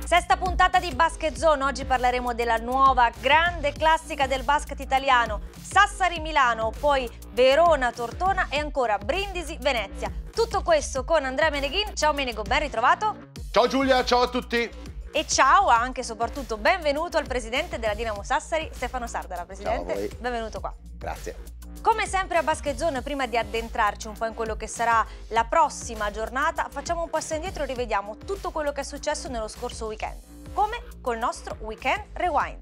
Sesta puntata di Basket Zone, oggi parleremo della nuova grande classica del basket italiano, Sassari-Milano, poi Verona-Tortona e ancora Brindisi-Venezia. Tutto questo con Andrea Meneghin. Ciao Menego, ben ritrovato. Ciao Giulia, ciao a tutti. E ciao, anche e soprattutto benvenuto al presidente della Dinamo Sassari, Stefano Sardara. Presidente, ciao a voi. Benvenuto qua. Grazie. Come sempre a Basket Zone, prima di addentrarci un po' in quello che sarà la prossima giornata, facciamo un passo indietro e rivediamo tutto quello che è successo nello scorso weekend. Come? Col nostro Weekend Rewind.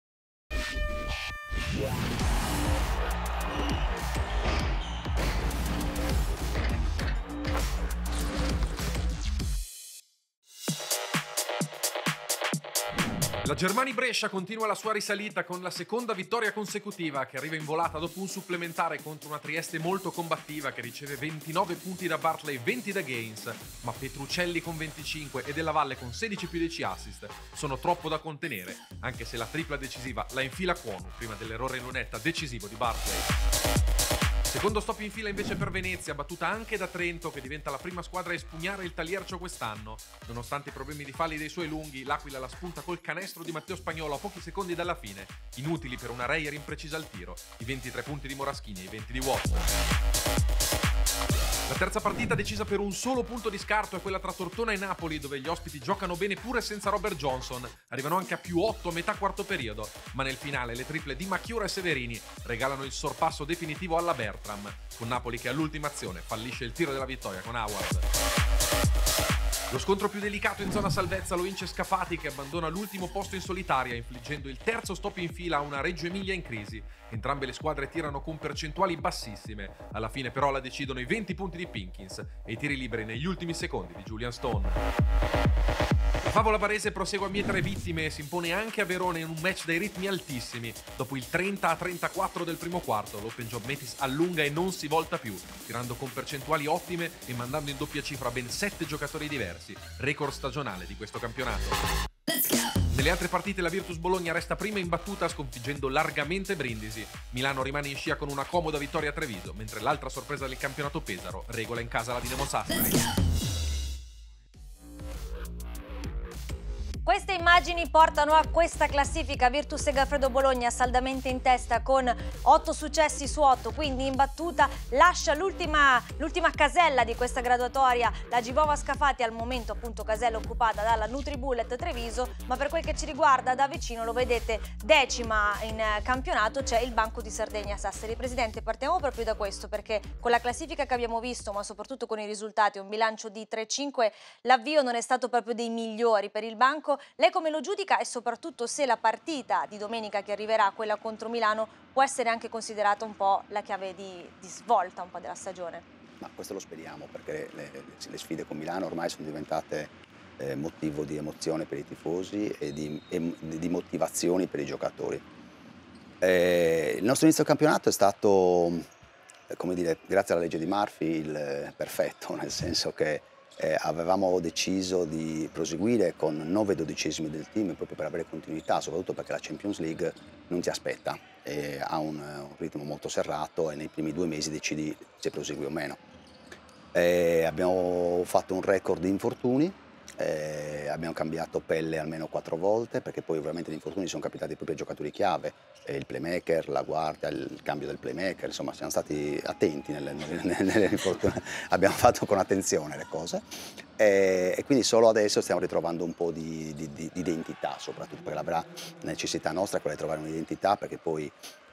La Germani Brescia continua la sua risalita con la seconda vittoria consecutiva che arriva in volata dopo un supplementare contro una Trieste molto combattiva che riceve 29 punti da Bartley, 20 da Gaines, ma Petruccelli con 25 e Della Valle con 16 più 10 assist sono troppo da contenere, anche se la tripla decisiva la infila Cuono prima dell'errore in lunetta decisivo di Bartley. Secondo stop in fila invece per Venezia, battuta anche da Trento che diventa la prima squadra a espugnare il Taliercio quest'anno. Nonostante i problemi di falli dei suoi lunghi, l'Aquila la spunta col canestro di Matteo Spagnolo a pochi secondi dalla fine, inutili per una Reyer imprecisa al tiro, i 23 punti di Moraschini e i 20 di Watson. La terza partita decisa per un solo punto di scarto è quella tra Tortona e Napoli, dove gli ospiti giocano bene pure senza Robert Johnson, arrivano anche a +8 a metà quarto periodo, ma nel finale le triple di Macchiura e Severini regalano il sorpasso definitivo alla Bertram, con Napoli che all'ultima azione fallisce il tiro della vittoria con Howard. Lo scontro più delicato in zona salvezza lo vince Scafati che abbandona l'ultimo posto in solitaria infliggendo il terzo stop in fila a una Reggio Emilia in crisi. Entrambe le squadre tirano con percentuali bassissime, alla fine però la decidono i 20 punti di Pinkins e i tiri liberi negli ultimi secondi di Julian Stone. La favola barese prosegue a mietere vittime e si impone anche a Verona in un match dai ritmi altissimi. Dopo il 30-34 del primo quarto, l'Open Job Metis allunga e non si volta più, tirando con percentuali ottime e mandando in doppia cifra ben 7 giocatori diversi, record stagionale di questo campionato. Nelle altre partite la Virtus Bologna resta prima in battuta sconfiggendo largamente Brindisi. Milano rimane in scia con una comoda vittoria a Treviso, mentre l'altra sorpresa del campionato Pesaro regola in casa la Dinamo Sassari. Queste immagini portano a questa classifica. Virtus Segafredo Bologna saldamente in testa con 8 successi su 8, quindi in battuta lascia l'ultima casella di questa graduatoria, la Givova Scafati, al momento appunto casella occupata dalla NutriBullet Treviso, ma per quel che ci riguarda da vicino lo vedete decima in campionato, c'è il Banco di Sardegna Sassari. Presidente, partiamo proprio da questo perché con la classifica che abbiamo visto, ma soprattutto con i risultati, un bilancio di 3-5, l'avvio non è stato proprio dei migliori per il Banco. Lei come lo giudica e soprattutto se la partita di domenica che arriverà, quella contro Milano, può essere anche considerata un po' la chiave di svolta un po' della stagione? Ma questo lo speriamo perché le sfide con Milano ormai sono diventate motivo di emozione per i tifosi e di motivazioni per i giocatori. Il nostro inizio campionato è stato, come dire, grazie alla legge di Murphy, il perfetto, nel senso che avevamo deciso di proseguire con 9 dodicesimi del team proprio per avere continuità, soprattutto perché la Champions League non ti aspetta, ha un ritmo molto serrato e nei primi 2 mesi decidi se prosegui o meno. Abbiamo fatto un record di infortuni, abbiamo cambiato pelle almeno 4 volte perché poi ovviamente gli infortuni sono capitati proprio ai giocatori chiave, il playmaker, la guardia, il cambio del playmaker, insomma siamo stati attenti nelle infortuni, abbiamo fatto con attenzione le cose e quindi solo adesso stiamo ritrovando un po' di identità, soprattutto perché la vera necessità nostra è quella di trovare un'identità perché poi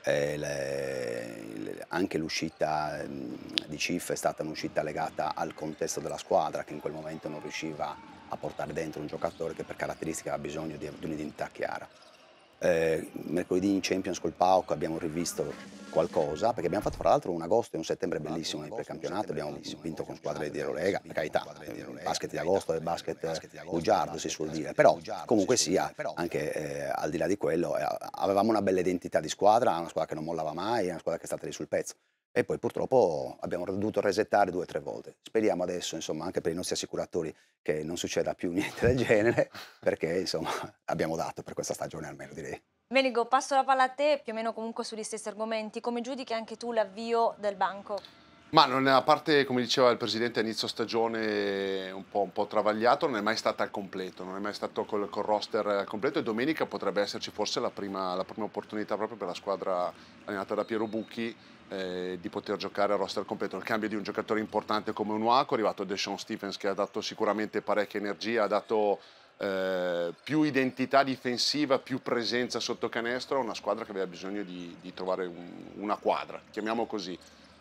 anche l'uscita di Cif è stata un'uscita legata al contesto della squadra che in quel momento non riusciva a portare dentro un giocatore che per caratteristica ha bisogno di un'identità chiara. Mercoledì in Champions col PAOK abbiamo rivisto qualcosa perché abbiamo fatto fra l'altro un agosto e un settembre bellissimo nel precampionato, abbiamo vinto con squadre di Eurolega, per carità, il basket di agosto è basket bugiardo si suol dire, però comunque sia, anche al di là di quello, avevamo una bella identità di squadra, una squadra che non mollava mai, una squadra che è stata lì sul pezzo. E poi purtroppo abbiamo dovuto resettare 2 o 3 volte. Speriamo adesso, insomma, anche per i nostri assicuratori che non succeda più niente del genere, perché insomma abbiamo dato per questa stagione almeno, direi. Menigo, passo la palla a te, più o meno comunque sugli stessi argomenti. Come giudichi anche tu l'avvio del Banco? Ma non è, a parte, come diceva il presidente a inizio stagione, un po' travagliato, non è mai stata al completo, non è mai stato col roster al completo, e domenica potrebbe esserci forse la prima opportunità proprio per la squadra allenata da Piero Bucchi di poter giocare al roster completo. Il cambio di un giocatore importante come un Uaco, è arrivato Deshaun Stephens che ha dato sicuramente parecchia energia, ha dato più identità difensiva, più presenza sotto canestro, una squadra che aveva bisogno di trovare una quadra, chiamiamo così.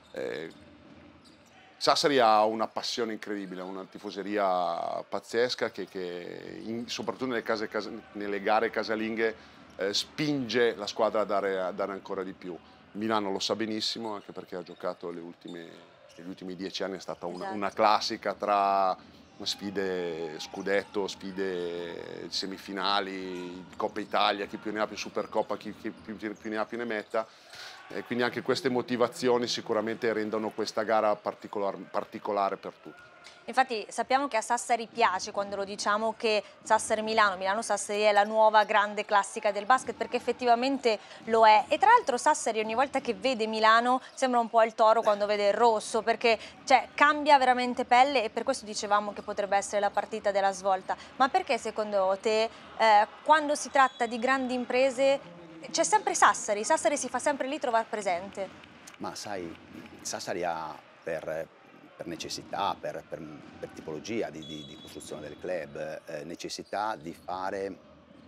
Sassari ha una passione incredibile, una tifoseria pazzesca che soprattutto nelle gare casalinghe spinge la squadra a dare ancora di più. Milano lo sa benissimo, anche perché ha giocato negli ultimi 10 anni, è stata una classica tra sfide scudetto, sfide semifinali, Coppa Italia, chi più ne ha più Supercoppa, chi più ne ha più ne metta. E quindi anche queste motivazioni sicuramente rendono questa gara particolare per tutti. Infatti sappiamo che a Sassari piace quando lo diciamo che Sassari-Milano, Milano-Sassari è la nuova grande classica del basket, perché effettivamente lo è. E tra l'altro Sassari ogni volta che vede Milano sembra un po' il toro quando vede il rosso, perché cambia veramente pelle, e per questo dicevamo che potrebbe essere la partita della svolta. Ma perché secondo te quando si tratta di grandi imprese c'è sempre Sassari si fa sempre lì trovare presente? Ma sai, Sassari ha per necessità, per tipologia di costruzione del club, necessità di fare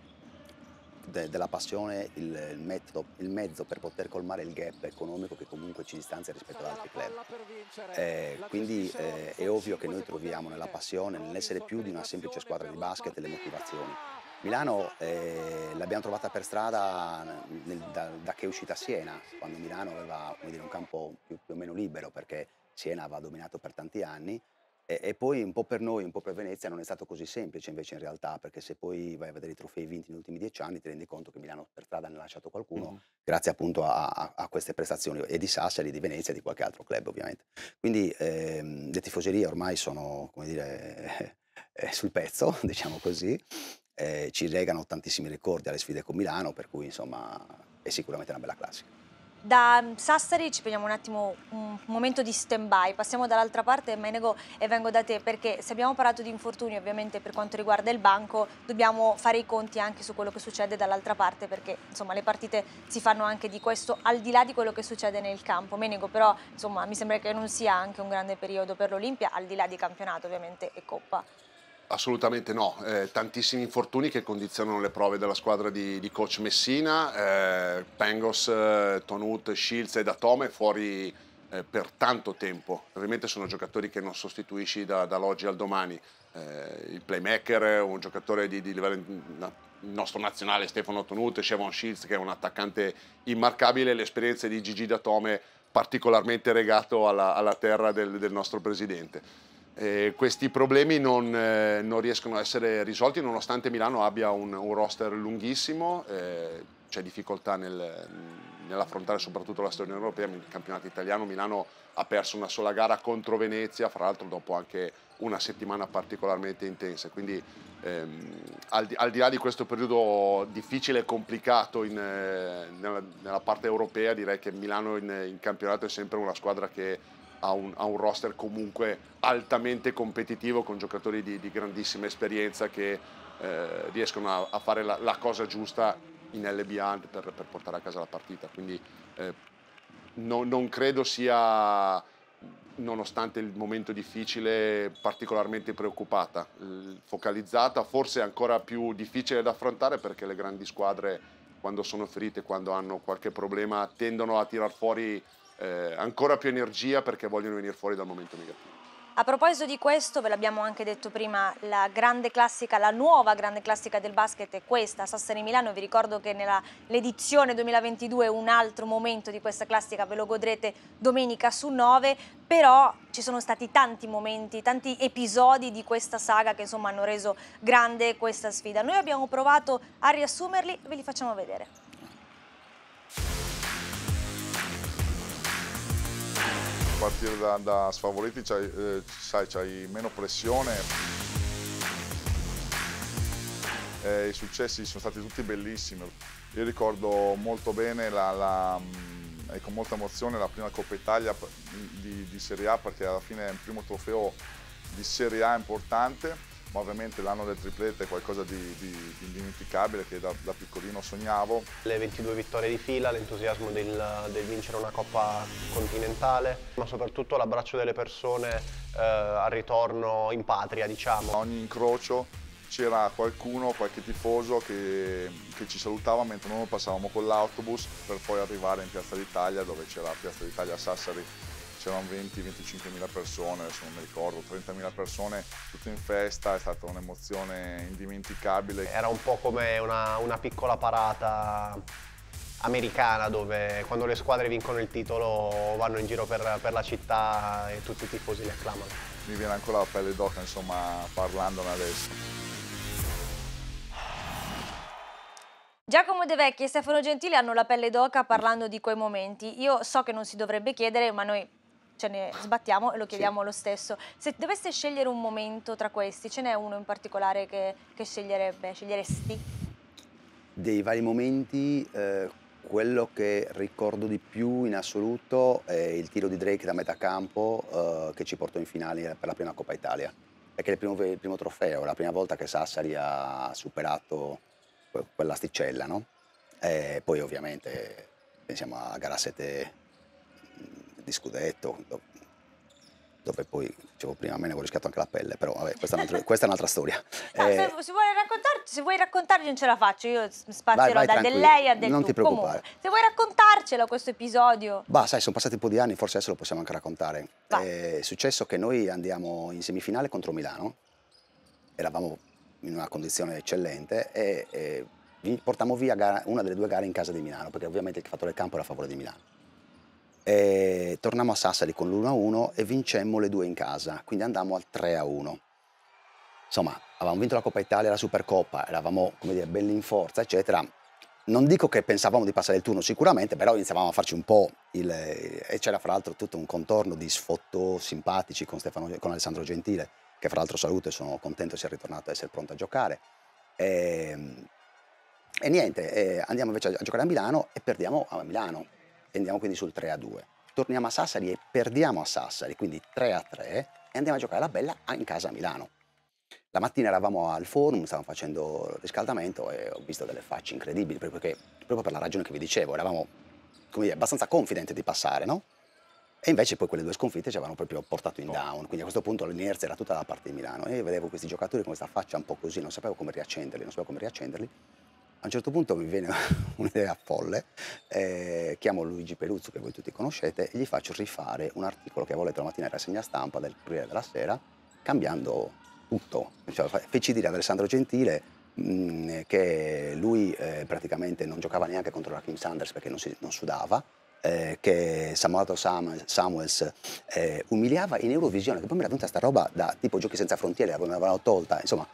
della passione il mezzo per poter colmare il gap economico che comunque ci distanzia rispetto ad altri club. Quindi è ovvio che noi troviamo nella passione, nell'essere più di una semplice squadra di basket, le motivazioni. Milano l'abbiamo trovata per strada da che è uscita Siena, quando Milano aveva, come dire, un campo più o meno libero, perché Siena aveva dominato per tanti anni, e poi un po' per noi, un po' per Venezia non è stato così semplice invece in realtà, perché se poi vai a vedere i trofei vinti negli ultimi 10 anni ti rendi conto che Milano per strada ne ha lasciato qualcuno, grazie appunto a queste prestazioni, e di Sassari, di Venezia e di qualche altro club ovviamente. Quindi le tifoserie ormai sono, come dire, sul pezzo, diciamo così. Ci legano tantissimi ricordi alle sfide con Milano, per cui insomma è sicuramente una bella classica. Da Sassari ci prendiamo un attimo un momento di stand-by, passiamo dall'altra parte, Menego, e vengo da te, perché se abbiamo parlato di infortuni ovviamente per quanto riguarda il banco, dobbiamo fare i conti anche su quello che succede dall'altra parte, perché insomma le partite si fanno anche di questo, al di là di quello che succede nel campo. Menego, però insomma mi sembra che non sia anche un grande periodo per l'Olimpia, al di là di campionato ovviamente e Coppa. Assolutamente no, tantissimi infortuni che condizionano le prove della squadra di coach Messina, Pangos, Tonut, Shields e Datome fuori per tanto tempo. Ovviamente sono giocatori che non sostituisci dall'oggi al domani. Il playmaker, un giocatore di livello il nostro nazionale, Stefano Tonut, Shevon Shields, che è un attaccante immarcabile, le esperienze di Gigi Datome particolarmente legato alla terra del nostro presidente. Questi problemi non riescono a essere risolti nonostante Milano abbia un roster lunghissimo, c'è difficoltà nell'affrontare soprattutto la stagione europea. Nel campionato italiano Milano ha perso una sola gara contro Venezia, fra l'altro dopo anche una settimana particolarmente intensa, quindi al di là di questo periodo difficile e complicato nella parte europea, direi che Milano in campionato è sempre una squadra che ha un roster comunque altamente competitivo, con giocatori di grandissima esperienza che riescono a fare la cosa giusta in LBA per portare a casa la partita. Quindi non credo sia, nonostante il momento difficile, particolarmente preoccupata, focalizzata, forse ancora più difficile da affrontare, perché le grandi squadre, quando sono ferite, quando hanno qualche problema, tendono a tirar fuori ancora più energia, perché vogliono venire fuori dal momento negativo. A proposito di questo, ve l'abbiamo anche detto prima, la grande classica, la nuova grande classica del basket è questa, Sassari-Milano. Vi ricordo che nell'edizione 2022 un altro momento di questa classica ve lo godrete domenica su 9, però ci sono stati tanti momenti, tanti episodi di questa saga che insomma hanno reso grande questa sfida. Noi abbiamo provato a riassumerli e ve li facciamo vedere. Partire da sfavoriti c'hai meno pressione, i successi sono stati tutti bellissimi. Io ricordo molto bene e con molta emozione la prima Coppa Italia di Serie A, perché alla fine è il primo trofeo di Serie A importante, ma ovviamente l'anno del triplete è qualcosa di indimenticabile che da piccolino sognavo. Le 22 vittorie di fila, l'entusiasmo del vincere una Coppa continentale, ma soprattutto l'abbraccio delle persone al ritorno in patria, diciamo. A ogni incrocio c'era qualcuno, qualche tifoso che ci salutava mentre noi passavamo con l'autobus per poi arrivare in Piazza d'Italia, dove c'era Piazza d'Italia a Sassari. C'erano 20-25 mila persone, adesso non mi ricordo, 30 mila persone, tutte in festa, è stata un'emozione indimenticabile. Era un po' come una piccola parata americana, dove quando le squadre vincono il titolo vanno in giro per la città e tutti i tifosi li acclamano. Mi viene ancora la pelle d'oca, insomma, parlandone adesso. Giacomo De Vecchi e Stefano Gentili hanno la pelle d'oca parlando di quei momenti. Io so che non si dovrebbe chiedere, ma noi ce ne sbattiamo e lo chiediamo lo stesso. Se doveste scegliere un momento tra questi, ce n'è uno in particolare che sceglieresti? Dei vari momenti, quello che ricordo di più in assoluto è il tiro di Drake da metà campo che ci portò in finale per la prima Coppa Italia, perché è il primo trofeo, la prima volta che Sassari ha superato quell'asticella, no? E poi ovviamente pensiamo a gara 7 di scudetto, dove poi, dicevo prima, a me ne avevo rischiato anche la pelle, però vabbè, questa è un'altra storia. No, se vuoi raccontarci non ce la faccio, io spazierò vai, da tranquillo, del lei a del non tu. ti preoccupare. Comunque, se vuoi raccontarcelo questo episodio. Bah, sai, sono passati un po' di anni, forse adesso lo possiamo anche raccontare. È successo che noi andiamo in semifinale contro Milano, eravamo in una condizione eccellente e portammo via una delle due gare in casa di Milano, perché ovviamente il fattore campo era a favore di Milano. E tornammo a Sassari con l'1-1 e vincemmo le due in casa, quindi andammo al 3-1. Insomma, avevamo vinto la Coppa Italia e la Supercoppa, eravamo, come dire, belli in forza, eccetera. Non dico che pensavamo di passare il turno sicuramente, però iniziavamo a farci un po' e c'era fra l'altro tutto un contorno di sfottò simpatici con Alessandro Gentile, che fra l'altro saluto e sono contento sia ritornato a essere pronto a giocare. E niente, andiamo invece a giocare a Milano e perdiamo a Milano. E andiamo quindi sul 3-2. Torniamo a Sassari e perdiamo a Sassari, quindi 3-3, e andiamo a giocare alla Bella in casa a Milano. La mattina eravamo al forum, stavamo facendo il riscaldamento e ho visto delle facce incredibili, proprio per la ragione che vi dicevo, eravamo, come dire, abbastanza confidenti di passare, no? E invece poi quelle due sconfitte ci avevano proprio portato in down, quindi a questo punto l'inerzia era tutta dalla parte di Milano e io vedevo questi giocatori con questa faccia un po' così, non sapevo come riaccenderli. A un certo punto mi viene un'idea folle, chiamo Luigi Peruzzo, che voi tutti conoscete, e gli faccio rifare un articolo che avevo letto la mattina in rassegna stampa del Corriere della Sera, cambiando tutto. Cioè, feci dire ad Alessandro Gentile che lui praticamente non giocava neanche contro Raheem Sanders perché non sudava, che Samuel Samuels umiliava in Eurovisione, che poi mi era venuta sta roba da tipo Giochi senza frontiere, me l'avevano tolta, insomma,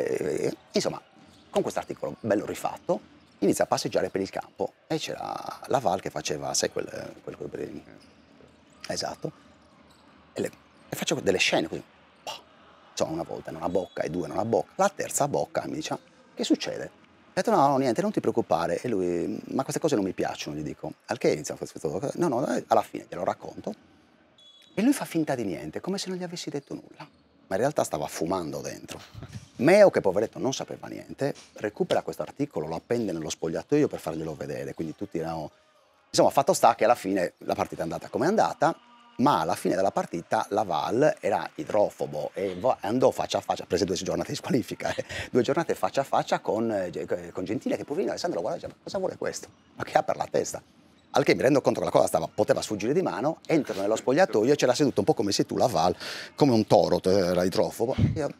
con questo articolo bello rifatto, inizia a passeggiare per il campo e c'era la Val che faceva, sai, quel esatto, e faccio delle scene così, insomma, una volta in una bocca e due in una bocca, la terza bocca mi dice, che succede? Ho detto no, niente, non ti preoccupare, e lui, ma queste cose non mi piacciono, gli dico, al che inizia no, alla fine glielo racconto, e lui fa finta di niente, come se non gli avessi detto nulla. Ma in realtà stava fumando dentro. Meo, che poveretto non sapeva niente, recupera questo articolo, lo appende nello spogliatoio per farglielo vedere, quindi tutti erano... Insomma, fatto sta che alla fine la partita è andata come è andata, ma alla fine della partita la Val era idrofobo e andò faccia a faccia, prese 2 giornate di squalifica, 2 giornate faccia a faccia con Gentile, che poverino Alessandro lo guarda e dice, ma cosa vuole questo? Ma che ha per la testa? Al che mi rendo conto che la cosa poteva sfuggire di mano, entro nello spogliatoio e c'era seduto un po' come sei tu, la Val, come un toro, era idrofobo.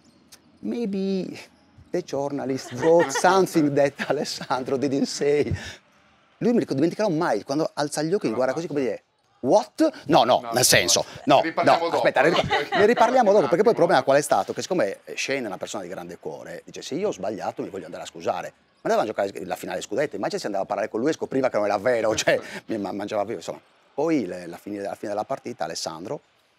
Maybe the journalist wrote something that Alessandro didn't say. Lui mi dimenticherò mai, quando alza gli occhi mi guarda così come dire, what? No, nel senso, no, aspetta, ne riparliamo dopo, perché poi il problema qual è stato? Che siccome Shane è una persona di grande cuore, dice, se io ho sbagliato mi voglio andare a scusare. Ma andava a giocare la finale scudetto, immagina se andava a parlare con lui e scopriva che non era vero, cioè mi mangiava vivo, insomma. Poi alla fine della partita Alessandro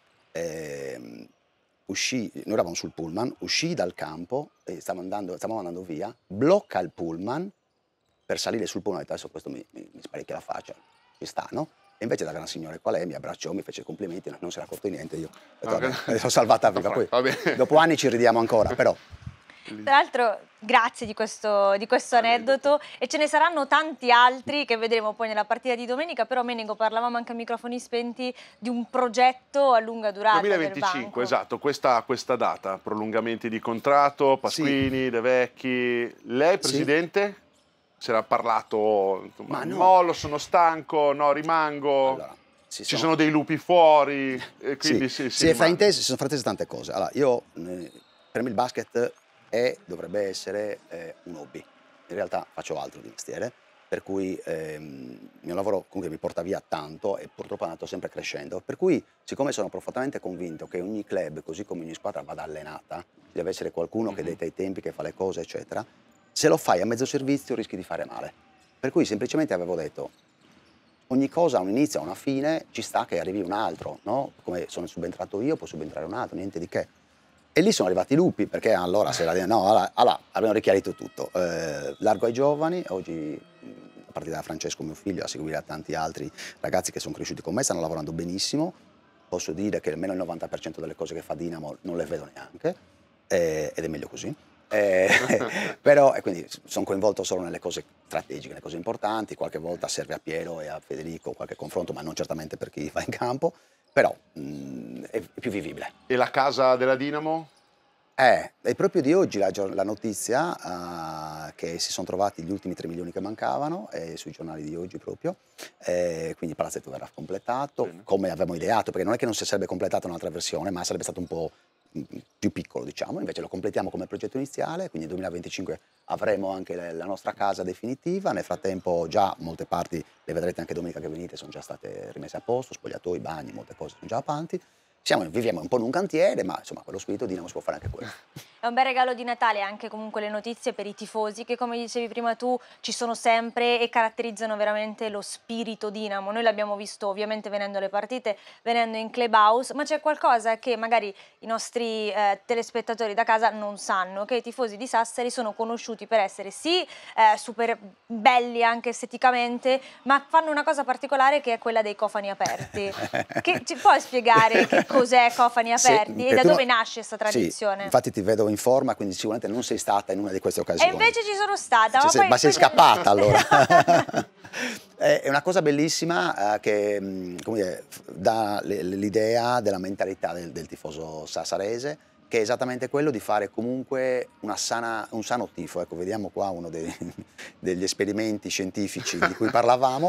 uscì, noi eravamo sul pullman, uscì dal campo, e stavamo andando via, blocca il pullman per salire sul pullman, ho detto adesso questo mi sparecchia la faccia, ci sta, no? E invece da gran signore qual è, mi abbracciò, mi fece complimenti, non se ne accorto di niente, io ho detto, Okay. vabbè, sono salvata viva. Poi, Va bene. dopo anni ci ridiamo ancora, però Tra l'altro grazie di questo aneddoto, e ce ne saranno tanti altri che vedremo poi nella partita di domenica. Però Menego, parlavamo anche a microfoni spenti di un progetto a lunga durata del 2025, banco. esatto, questa data, prolungamenti di contratto, Pasquini, De Vecchi. Lei, Presidente, si era parlato, insomma, Ma no. mollo, sono stanco, no, rimango, allora, ci sono dei lupi fuori, e quindi si rimane. si sono fraintese tante cose. Allora, io, per me il basket dovrebbe essere un hobby. In realtà faccio altro di mestiere, per cui il mio lavoro comunque mi porta via tanto e purtroppo è andato sempre crescendo. Per cui, siccome sono profondamente convinto che ogni club, così come ogni squadra, vada allenata, ci deve essere qualcuno che detta i tempi, che fa le cose, eccetera, se lo fai a mezzo servizio rischi di fare male. Per cui semplicemente avevo detto, ogni cosa ha un inizio, ha una fine, ci sta che arrivi un altro, no? Come sono subentrato io, può subentrare un altro, niente di che. E lì sono arrivati i lupi, perché allora abbiamo richiarito tutto. Largo ai giovani, oggi a partire da Francesco, mio figlio, a seguire a tanti altri ragazzi che sono cresciuti con me, stanno lavorando benissimo. Posso dire che almeno il 90% delle cose che fa Dinamo non le vedo neanche, ed è meglio così. Però quindi sono coinvolto solo nelle cose strategiche, nelle cose importanti. Qualche volta serve a Piero e a Federico qualche confronto, ma non certamente per chi va in campo, però è più vivibile. E la casa della Dinamo? È proprio di oggi la notizia che si sono trovati gli ultimi 3 milioni che mancavano, sui giornali di oggi proprio, quindi il palazzetto verrà completato. Bene. Come avevamo ideato, perché non è che non si sarebbe completato un'altra versione, ma sarebbe stato un po' più piccolo, diciamo. Invece lo completiamo come progetto iniziale, quindi nel 2025 avremo anche la nostra casa definitiva. Nel frattempo già molte parti, le vedrete anche domenica che venite, sono già state rimesse a posto, spogliatoi, bagni, molte cose sono già avanti. Viviamo un po' in un cantiere, ma insomma quello spirito Dinamo si può fare anche quello. È un bel regalo di Natale anche comunque le notizie per i tifosi, che come dicevi prima tu ci sono sempre e caratterizzano veramente lo spirito Dinamo. Noi l'abbiamo visto ovviamente venendo alle partite, venendo in clubhouse, ma c'è qualcosa che magari i nostri telespettatori da casa non sanno, che i tifosi di Sassari sono conosciuti per essere sì super belli anche esteticamente, ma fanno una cosa particolare che è quella dei cofani aperti. Che ci puoi spiegare che cos'è Cofani Aperti e da dove nasce questa tradizione? Sì, infatti ti vedo in forma, quindi sicuramente non sei stata in una di queste occasioni. E invece ci sono stata. Ma sei scappata allora. È una cosa bellissima che come dire, dà l'idea della mentalità del tifoso sassarese, che è esattamente quello di fare comunque un sano tifo. Ecco, vediamo qua uno degli esperimenti scientifici di cui parlavamo.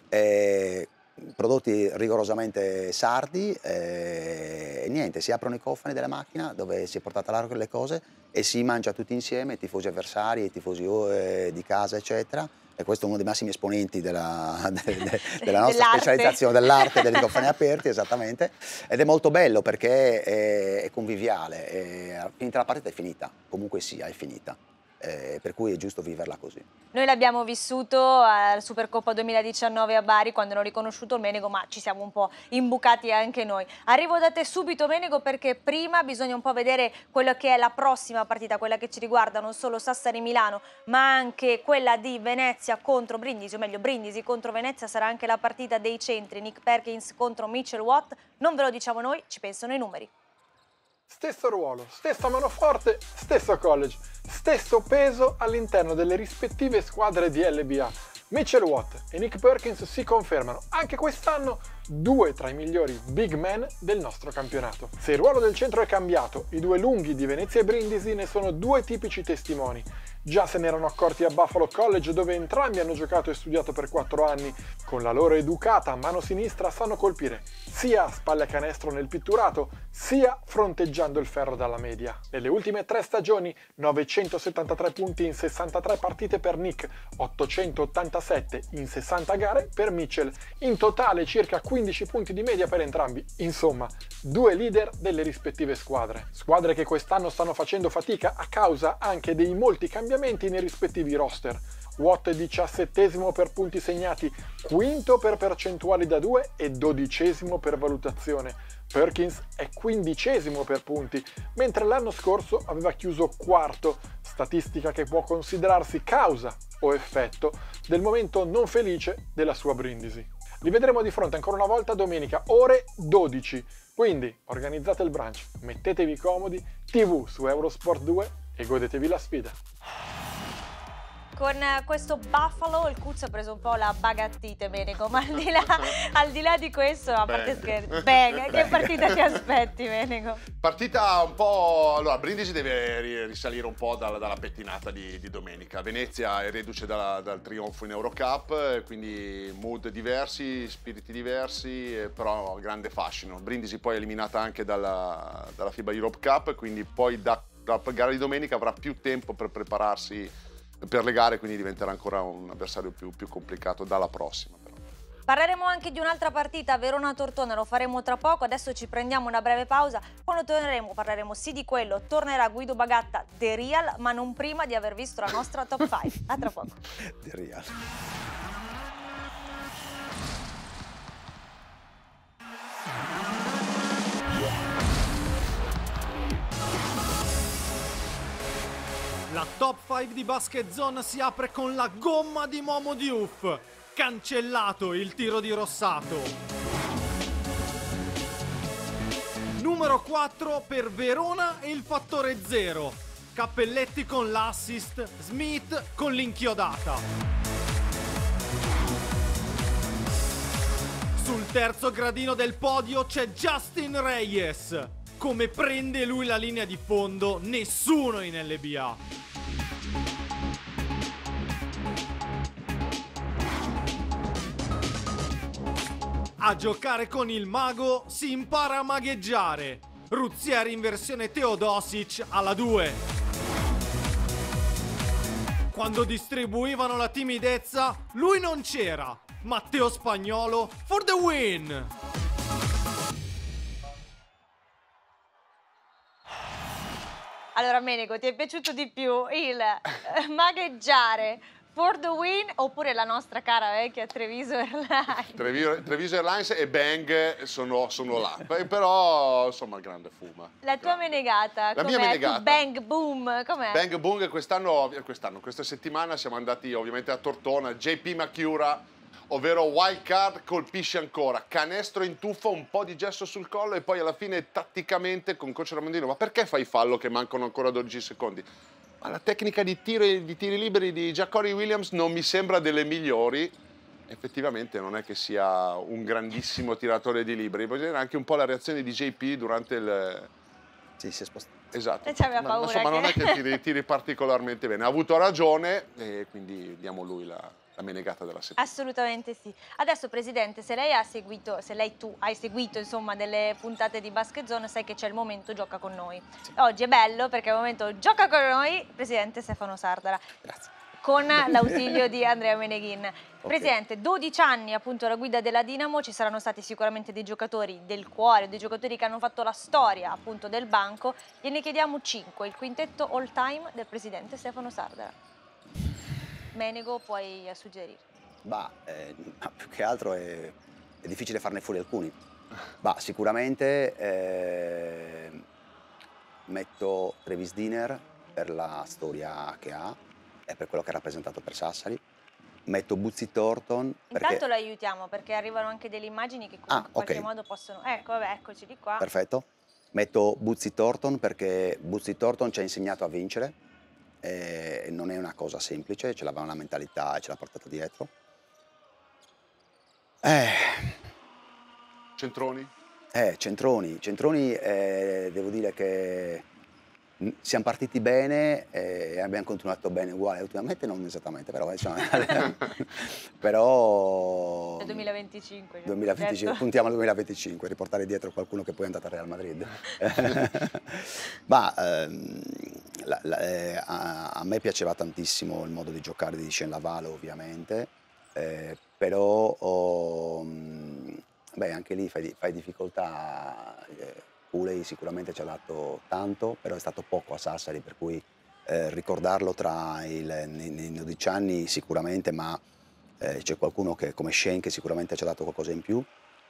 Prodotti rigorosamente sardi, e niente, si aprono i cofani della macchina dove si è portata largo le cose e si mangia tutti insieme, i tifosi avversari, i tifosi di casa, eccetera. E questo è uno dei massimi esponenti della nostra specializzazione dell'arte dei cofani aperti, esattamente. Ed è molto bello perché è conviviale, finita la partita è finita, comunque sia, è finita. Per cui è giusto viverla così. Noi l'abbiamo vissuto alla Supercoppa 2019 a Bari, quando hanno riconosciuto il Menego, ma ci siamo un po' imbucati anche noi. Arrivo da te subito, Menego, perché prima bisogna un po' vedere quello che è la prossima partita, quella che ci riguarda non solo Sassari-Milano, ma anche quella di Venezia contro Brindisi, o meglio Brindisi contro Venezia. Sarà anche la partita dei centri, Nick Perkins contro Mitchell Watt. Non ve lo diciamo noi, ci pensano i numeri. Stesso ruolo, stessa manoforte, stesso college, stesso peso all'interno delle rispettive squadre di LBA. Mitchell Watt e Nick Perkins si confermano anche quest'anno due tra i migliori big man del nostro campionato. Se il ruolo del centro è cambiato, i due lunghi di Venezia e Brindisi ne sono due tipici testimoni. Già se ne erano accorti a Buffalo College, dove entrambi hanno giocato e studiato per 4 anni. Con la loro educata mano sinistra sanno colpire sia a spalle a canestro nel pitturato, sia fronteggiando il ferro dalla media. Nelle ultime 3 stagioni, 973 punti in 63 partite per Nick, 887 in 60 gare per Mitchell. In totale circa 15 punti di media per entrambi. Insomma, due leader delle rispettive squadre. Squadre che quest'anno stanno facendo fatica a causa anche dei molti cambiamenti nei rispettivi roster. Watt è 17° per punti segnati, 5° per percentuali da 2 e 12° per valutazione. Perkins è 15° per punti, mentre l'anno scorso aveva chiuso 4°, statistica che può considerarsi causa o effetto del momento non felice della sua Brindisi. Li vedremo di fronte ancora una volta domenica, ore 12. Quindi organizzate il brunch, mettetevi comodi, TV su Eurosport 2 e godetevi la sfida. Con questo Buffalo il Cuzzo ha preso un po' la bagattite, Menego, ma al di là di questo, a parte scherzi, che partita ti aspetti, Menego? Partita un po'... Allora, Brindisi deve risalire un po' dalla pettinata di domenica. Venezia è reduce dal trionfo in Eurocup, quindi mood diversi, spiriti diversi, però grande fascino. Brindisi poi è eliminata anche dalla FIBA Europe Cup, quindi poi dalla gara di domenica avrà più tempo per prepararsi per le gare, quindi diventerà ancora un avversario più complicato dalla prossima. Però. Parleremo anche di un'altra partita, Verona-Tortona, lo faremo tra poco, adesso ci prendiamo una breve pausa, quando torneremo parleremo sì di quello, tornerà Guido Bagatta, The Real, ma non prima di aver visto la nostra top 5. A tra poco. The Real. La top 5 di Basket Zone si apre con la gomma di Momo Diouf. Cancellato il tiro di Rossato. Numero 4 per Verona e il fattore 0. Cappelletti con l'assist, Smith con l'inchiodata. Sul terzo gradino del podio c'è Justin Reyes. Come prende lui la linea di fondo, nessuno in LBA. A giocare con il mago si impara a magheggiare. Ruzieri in versione Teodosic alla 2. Quando distribuivano la timidezza, lui non c'era. Matteo Spagnolo for the win! Allora Menego, ti è piaciuto di più il magheggiare for the win oppure la nostra cara vecchia Treviso Airlines? Treviso Airlines e Bang sono là, però insomma grande fuma. La tua menegata, la mia menegata. Bang Boom, com'è? Bang Boom questa settimana siamo andati ovviamente a Tortona, JP Macchiura, ovvero wild card, colpisce ancora, canestro in tuffo, un po' di gesso sul collo e poi alla fine tatticamente con coach Ramondino, ma perché fai fallo che mancano ancora 12 secondi? Ma la tecnica di tiri liberi di Ja'Cory Williams non mi sembra delle migliori. Effettivamente non è che sia un grandissimo tiratore di liberi, bisogna vedere anche un po' la reazione di JP durante il... Sì, si è spostato. Esatto. E c'aveva paura insomma non è che tiri particolarmente bene, ha avuto ragione e quindi diamo lui la menegata della settimana. Assolutamente sì. Adesso Presidente, se tu hai seguito insomma delle puntate di Basket Zone, sai che c'è il momento Gioca con noi. Sì. Oggi è bello perché è il momento Gioca con noi, Presidente Stefano Sardara. Grazie. Con l'ausilio di Andrea Meneghin. Okay. Presidente, 12 anni appunto alla guida della Dinamo, ci saranno stati sicuramente dei giocatori del cuore, dei giocatori che hanno fatto la storia appunto del banco, gliene chiediamo 5, il quintetto all time del Presidente Stefano Sardara. Menego, puoi suggerire. Più che altro è difficile farne fuori alcuni. Sicuramente metto Travis Diner per la storia che ha e per quello che ha rappresentato per Sassari. Metto Buzzy Thornton perché... Intanto lo aiutiamo perché arrivano anche delle immagini che in qualche modo possono... Ecco, vabbè, eccoci di qua. Perfetto. Metto Buzzy Thornton perché Buzzy Thornton ci ha insegnato a vincere. Non è una cosa semplice, ce l'aveva una mentalità e ce l'ha portata dietro. Centroni? Centroni, devo dire che siamo partiti bene e abbiamo continuato bene uguale, ultimamente non esattamente, però insomma, però... È 2025. 2025 certo. Puntiamo al 2025, riportare dietro qualcuno che poi è andato al Real Madrid. A me piaceva tantissimo il modo di giocare di Shane Lavalo ovviamente, però anche lì fai difficoltà. Cooley sicuramente ci ha dato tanto, però è stato poco a Sassari, per cui ricordarlo nei 12 anni sicuramente, ma c'è qualcuno che, come Shane, che sicuramente ci ha dato qualcosa in più.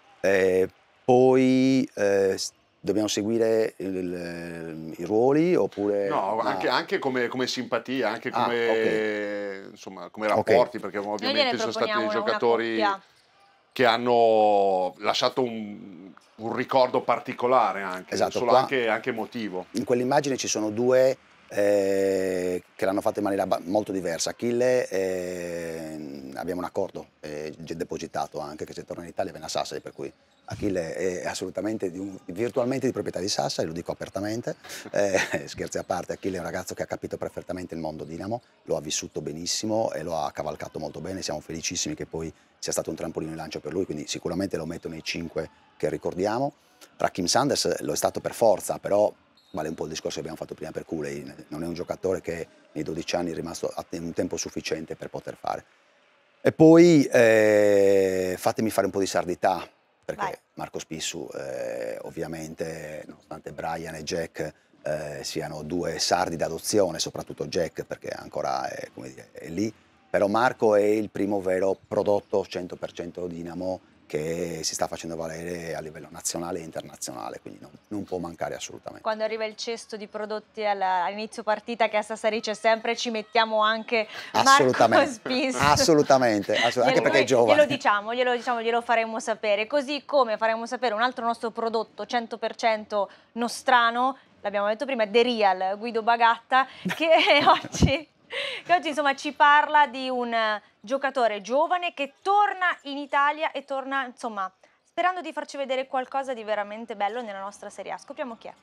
Poi dobbiamo seguire i ruoli oppure... No, anche come simpatia, anche come, insomma, come rapporti, perché ovviamente sono stati dei giocatori... che hanno lasciato un ricordo particolare anche, esatto, solo anche emotivo. In quell'immagine ci sono due che l'hanno fatto in maniera molto diversa. Achille abbiamo un accordo depositato anche che se torna in Italia viene a Sassari, per cui Achille è assolutamente virtualmente di proprietà di Sassari, lo dico apertamente, scherzi a parte. Achille è un ragazzo che ha capito perfettamente il mondo Dinamo, lo ha vissuto benissimo e lo ha cavalcato molto bene, siamo felicissimi che poi sia stato un trampolino di lancio per lui, quindi sicuramente lo metto nei 5 che ricordiamo. Raheem Sanders lo è stato per forza, però vale un po' il discorso che abbiamo fatto prima per Cooley, non è un giocatore che nei 12 anni è rimasto un tempo sufficiente per poter fare. E poi fatemi fare un po' di sardità, perché vai. Marco Spissu ovviamente, nonostante Brian e Jack siano due sardi d'adozione, soprattutto Jack perché ancora come dire, è lì, però Marco è il primo vero prodotto 100% Dinamo che si sta facendo valere a livello nazionale e internazionale, quindi non può mancare assolutamente. Quando arriva il cesto di prodotti all'inizio partita, che a Sassari c'è sempre, ci mettiamo anche Marco Spissu. Assolutamente, anche perché è giovane. Glielo faremo sapere, così come faremo sapere un altro nostro prodotto 100% nostrano, l'abbiamo detto prima, The Real, Guido Bagatta, che oggi insomma ci parla di un giocatore giovane che torna in Italia e torna insomma sperando di farci vedere qualcosa di veramente bello nella nostra Serie A. Scopriamo chi è.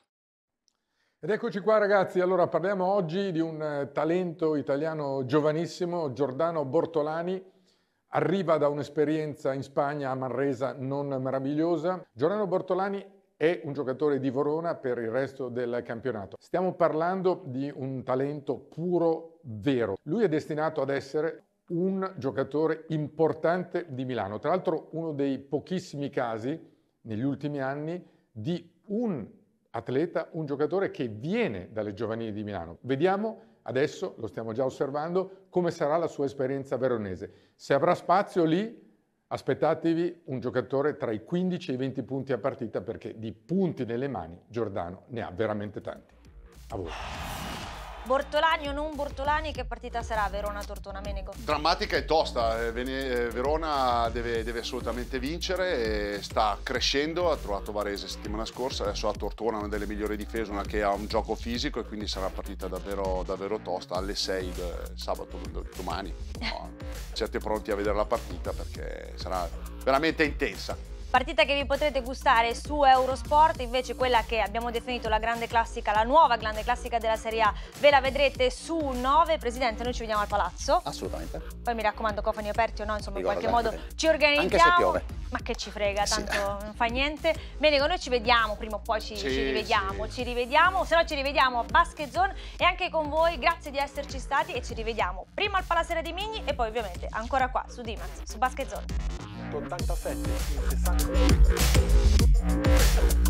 Ed eccoci qua ragazzi, allora parliamo oggi di un talento italiano giovanissimo, Giordano Bortolani. Arriva da un'esperienza in Spagna, a Manresa, non meravigliosa. Giordano Bortolani è un giocatore di Verona per il resto del campionato. Stiamo parlando di un talento puro, vero. Lui è destinato ad essere un giocatore importante di Milano. Tra l'altro uno dei pochissimi casi negli ultimi anni di un atleta, un giocatore che viene dalle giovanili di Milano. Vediamo adesso, lo stiamo già osservando, come sarà la sua esperienza veronese. Se avrà spazio lì, aspettatevi un giocatore tra i 15 e i 20 punti a partita, perché di punti nelle mani Giordano ne ha veramente tanti. A voi. Bortolani o non Bortolani, che partita sarà Verona-Tortona, Menego? Drammatica e tosta, Verona deve assolutamente vincere, e sta crescendo, ha trovato Varese settimana scorsa, adesso ha Tortona, una delle migliori difese, una che ha un gioco fisico, e quindi sarà una partita davvero tosta, alle 6 sabato, domani. No, siete pronti a vedere la partita perché sarà veramente intensa. Partita che vi potrete gustare su Eurosport, invece quella che abbiamo definito la grande classica, la nuova grande classica della Serie A, ve la vedrete su 9. Presidente, noi ci vediamo al Palazzo. Assolutamente. Poi mi raccomando, cofani aperti o no, insomma in qualche Guarda, modo ci organizziamo. Anche se piove. Ma che ci frega, tanto sì. Non fa niente. Bene, noi ci vediamo, prima o poi ci rivediamo, se no ci rivediamo a Basket Zone e anche con voi, grazie di esserci stati, e ci rivediamo prima al Palasera di Migni e poi ovviamente ancora qua su Dimaz, su Basket Zone. 87, 60.